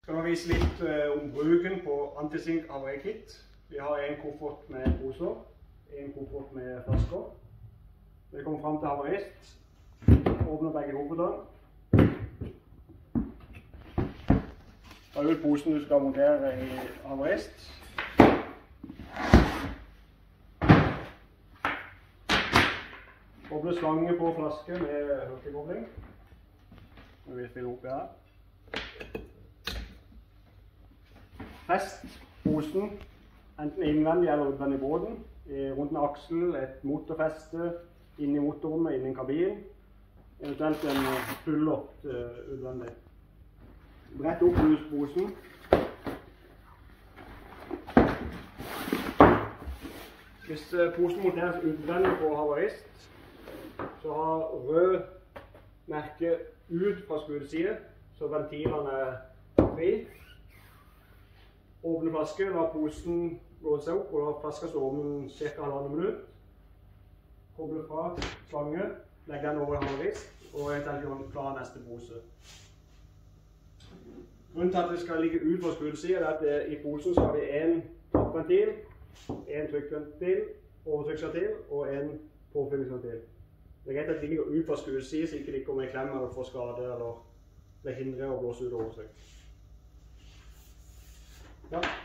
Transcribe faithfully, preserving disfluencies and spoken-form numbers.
Skal nå vise litt uh, om bruken på antisink havarikit. Vi har en koffert med poser, en koffert med flasker. Når vi kommer frem til havarist, åpner begge koffertene. Ta ut posen du skal montere i havarist. Koble slange på flaske med hurtigkobling. Når vi stiller opp her. Fest posen, enten innvendig eller utvendig i båten, rundt med aksel, et motorfeste, inn i motorrommet, inn i kabinen, eventuelt en pull-up utvendig. Brett opp posen. Hvis posen monteres utvendig på havarist, så har rød merke ut fra skudeside, så ventilene er fri. Åpne flaske, la posen blåse seg opp, og la flaska stå åpen ca. halvannet minutt. Koble fra slange, legg den over i havarist, og eventuelt gjøre klar neste pose. Grunnen til at det skal ligge ut fra skudesiden er at i posen så har vi en tappventil, en trykkventil, overtrykksventil og en påfyllingsventil. Det er greit at de ligger ut fra skudesiden, så ikke de kommer i klem eller får skade eller blir hindret å blåse ut overtrykk. Ja.